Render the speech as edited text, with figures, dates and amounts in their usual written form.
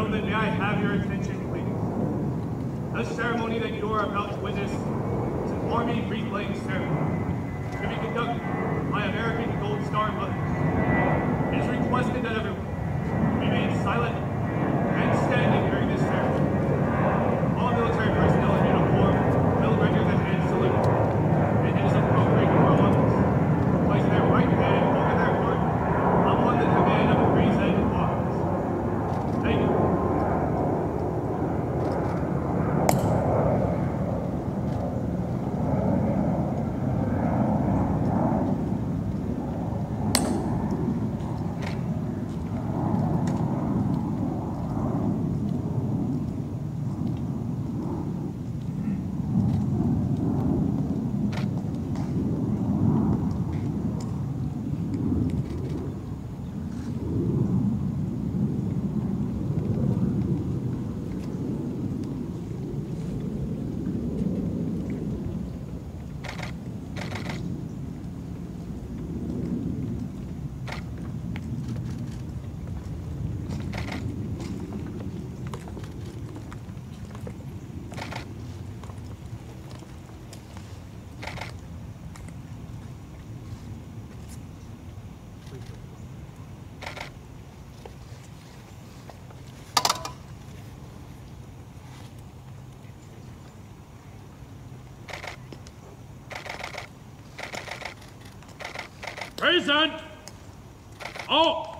Gentlemen, may I have your attention, please? The ceremony that you are about to witness is an Army wreath-laying ceremony to be conducted by American Gold Star mothers. It is requested that everyone remain silent and standing during this ceremony. All military personnel in uniform will render the hand salute, and it is appropriate for all of us to place their right hand over their heart upon the command of the present arms. Thank you. Present! All!